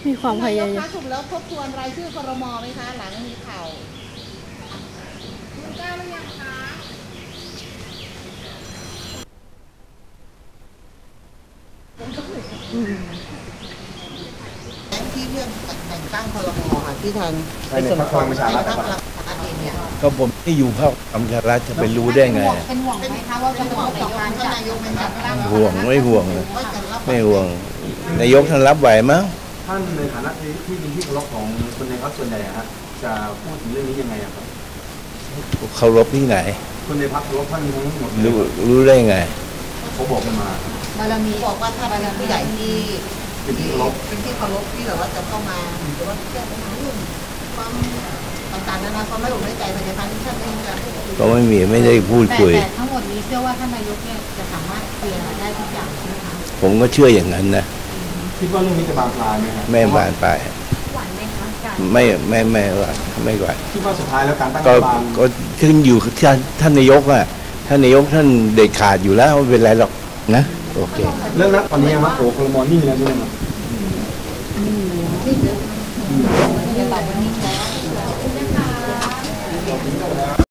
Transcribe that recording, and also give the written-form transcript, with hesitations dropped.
มีความพยายามคะถูกแล้วทบทวนรายชื่อครม.ไหมคะหลังมีข่าวคุณกล้าหรือยังคะที่เรื่องแต่งตั้งครม.ค่ะที่ทางในส่วนของประชารัฐก็ผมที่อยู่พรรคประชารัฐจะไปรู้ได้ไงเป็นห่วงไหมคะว่าจะห่วงต่อการจัดนายกไหมคะห่วงไม่ห่วงเลยไม่ห่วงนายกท่านรับไหวมั้งท่านในฐานะที่เป็นที่เคารพของคนในพรรคส่วนใหญ่ฮะจะพูดถึงเรื่องนี้ยังไงครับเคารพที่ไหนคนในพรรคเคารพท่านทั้งหมดรู้ได้ไงเขาบอกกันมาบารมีบอกว่าถ้าบารมีใหญ่ที่เป็นที่เคารพที่แบบว่าจะเข้ามาหรือว่าแก้ปัญหาเรื่องความต่างๆนานาความไม่อุ่นใจภายในพรรคท่านเองก็ไม่ได้พูดคุยแต่ทั้งหมดนี้เชื่อว่าท่านนายกเนี่ยจะสามารถเคลียร์ได้ทุกอย่างใช่ไหมคะผมก็เชื่ออย่างนั้นนะคิดว่าเรื่องนี้จะบานปลายไหมครับไม่บานปลายหวั่นไหมคะไม่หวั่นไม่หวั่นคิดว่าสุดท้ายแล้วการตั้งรัฐบาลก็ขึ้นอยู่ท่านนายกอ่ะท่านนายกท่านเด็ดขาดอยู่แล้วไม่เป็นไรหรอกนะโอเคเรื่องนั้นตอนนี้ว่าโอ้ครม.นิ่งแล้วใช่ไหมครับที่